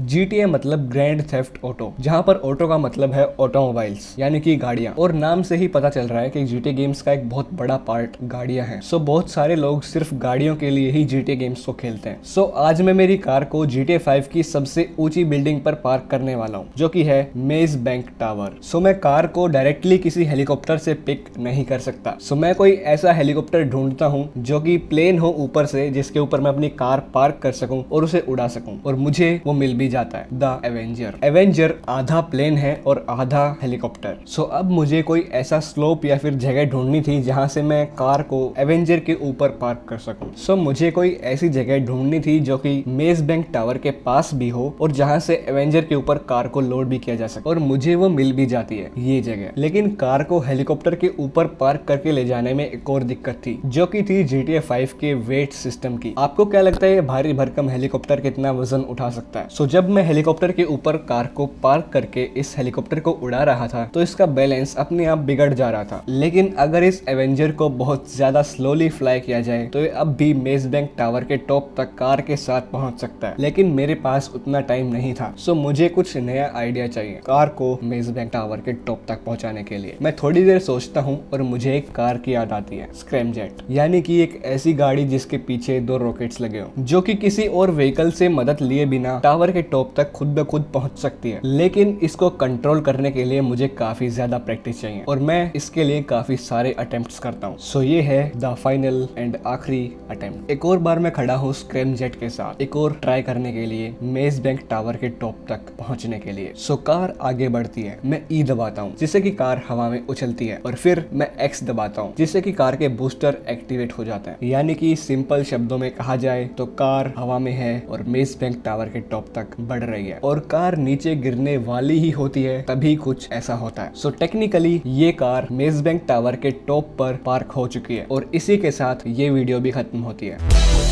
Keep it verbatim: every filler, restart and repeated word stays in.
GTA मतलब grand theft auto, जहाँ पर ऑटो का मतलब है ऑटोमोबाइल्स यानी कि गाड़ियाँ, और नाम से ही पता चल रहा है कि जीटीए गेम्स का एक बहुत बड़ा पार्ट गाड़ियाँ हैं। सो बहुत सारे लोग सिर्फ गाड़ियों के लिए ही जीटीए गेम्स को खेलते हैं। सो आज मैं मेरी कार को जीटीए फाइव की सबसे ऊंची बिल्डिंग पर पार्क करने वाला हूँ, जो कि है मेज बैंक टावर। सो मैं कार को डायरेक्टली किसी हेलीकॉप्टर से पिक नहीं कर सकता। सो मैं कोई ऐसा हेलीकॉप्टर ढूंढता हूँ जो कि प्लेन हो ऊपर से, जिसके ऊपर मैं अपनी कार पार्क कर सकूं और उसे उड़ा सकूं, और मुझे वो मिल भी जाता है, द एवेंजर। एवेंजर आधा प्लेन है और आधा हेलीकॉप्टर। सो अब मुझे कोई ऐसा स्लोप या फिर जगह ढूंढनी थी जहां से मैं कार को एवेंजर के ऊपर पार्क कर सकूं। सो मुझे कोई ऐसी जगह ढूंढनी थी जो कि मेज बैंक टावर के पास भी हो और जहां से एवेंजर के ऊपर कार को लोड भी किया जा सके, और मुझे वो मिल भी जाती है ये जगह। लेकिन कार को हेलीकॉप्टर के ऊपर पार्क करके ले जाने में एक और दिक्कत थी, जो कि थी जीटीए फाइव के वेट सिस्टम की। आपको क्या लगता है ये भारी भरकम हेलीकॉप्टर कितना वजन उठा सकता है? सो जब मैं हेलीकॉप्टर के ऊपर कार को पार्क करके इस हेलीकॉप्टर को उड़ा रहा था तो इसका बैलेंस अपने आप बिगड़ जा रहा था। लेकिन अगर इस एवेंजर को बहुत ज्यादा स्लोली फ्लाई किया जाए तो ये अब भी मेज बैंक टावर के टॉप तक कार के साथ पहुंच सकता है। लेकिन मेरे पास उतना टाइम नहीं था। सो मुझे कुछ नया आइडिया चाहिए कार को मेज बैंक टावर के टॉप तक पहुंचाने के लिए। मैं थोड़ी देर सोचता हूँ और मुझे एक कार की याद आती है, स्क्रैमजेट, यानी कि एक ऐसी गाड़ी जिसके पीछे दो रॉकेट्स लगे हो, जो कि किसी और व्हीकल से मदद लिए बिना टावर के टॉप तक खुद ब खुद पहुंच सकती है। लेकिन इसको कंट्रोल करने के लिए मुझे काफी ज्यादा प्रैक्टिस चाहिए और मैं इसके लिए काफी सारे अटेम्प्ट्स करता हूँ। सो ये है द फाइनल एंड आखिरी अटेम्प्ट। एक और बार मैं खड़ा हूँ स्क्रैमजेट के साथ, एक और ट्राई करने के लिए मेज बैंक टावर के टॉप तक पहुंचने के लिए। सो कार आगे बढ़ती है, मैं ई दबाता हूँ जिससे कि कार हवा में उछलती है, और फिर मैं एक्स दबाता हूँ जिससे कि कार के बूस्टर एक्टिवेट हो जाते हैं। यानी कि सिंपल शब्दों में कहा जाए तो कार हवा में है और मेज बैंक टावर के टॉप तक बढ़ रही है, और कार नीचे गिरने वाली ही होती है तभी कुछ ऐसा होता है। सो टेक्निकली ये कार मेज बैंक टावर के टॉप पर पार्क हो चुकी है, और इसी के साथ ये वीडियो भी खत्म होती है।